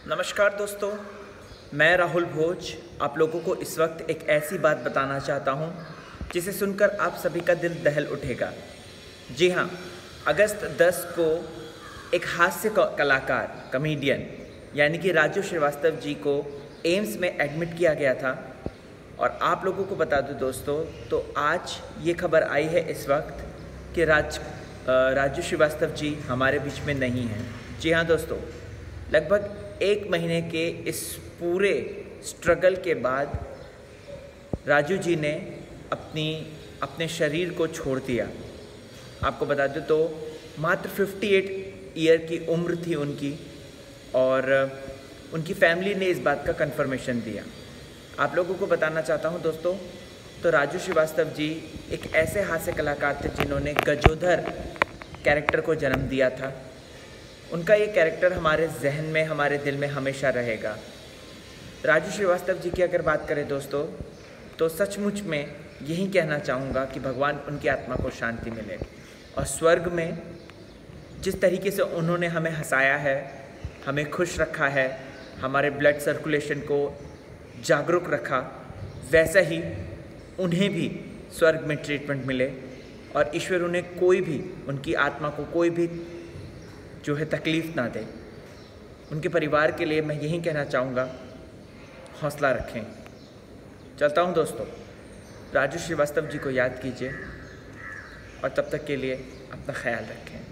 नमस्कार दोस्तों, मैं राहुल भोज आप लोगों को इस वक्त एक ऐसी बात बताना चाहता हूं जिसे सुनकर आप सभी का दिल दहल उठेगा। जी हां, अगस्त 10 को एक हास्य कलाकार कॉमेडियन यानी कि राजू श्रीवास्तव जी को एम्स में एडमिट किया गया था। और आप लोगों को बता दूं दोस्तों, तो आज ये खबर आई है इस वक्त कि राजू श्रीवास्तव जी हमारे बीच में नहीं हैं। जी हाँ दोस्तों, लगभग 1 महीने के इस पूरे स्ट्रगल के बाद राजू जी ने अपने शरीर को छोड़ दिया। आपको बता दूं तो मात्र 58 ईयर की उम्र थी उनकी, और उनकी फैमिली ने इस बात का कंफर्मेशन दिया। आप लोगों को बताना चाहता हूं दोस्तों, तो राजू श्रीवास्तव जी एक ऐसे हास्य कलाकार थे जिन्होंने गजोधर कैरेक्टर को जन्म दिया था। उनका ये कैरेक्टर हमारे जहन में, हमारे दिल में हमेशा रहेगा। राजू श्रीवास्तव जी की अगर बात करें दोस्तों, तो सचमुच में यही कहना चाहूँगा कि भगवान उनकी आत्मा को शांति मिले, और स्वर्ग में जिस तरीके से उन्होंने हमें हंसाया है, हमें खुश रखा है, हमारे ब्लड सर्कुलेशन को जागरूक रखा, वैसा ही उन्हें भी स्वर्ग में ट्रीटमेंट मिले, और ईश्वर उन्हें उनकी आत्मा को कोई भी जो है तकलीफ़ ना दे। उनके परिवार के लिए मैं यही कहना चाहूँगा, हौसला रखें। चलता हूँ दोस्तों, राजू श्रीवास्तव जी को याद कीजिए, और तब तक के लिए अपना ख्याल रखें।